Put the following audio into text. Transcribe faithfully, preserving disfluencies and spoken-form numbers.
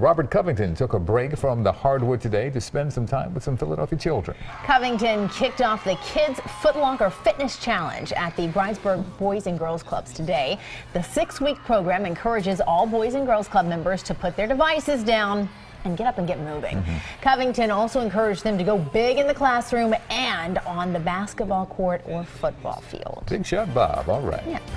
Robert Covington took a break from the hardwood today to spend some time with some Philadelphia children. Covington kicked off the Kids Foot Locker Fitness Challenge at the Bridesburg Boys and Girls Clubs today. The six-week program encourages all Boys and Girls Club members to put their devices down and get up and get moving. Mm-hmm. Covington also encouraged them to go big in the classroom and on the basketball court or football field. Big shot, Bob. All right. Yeah.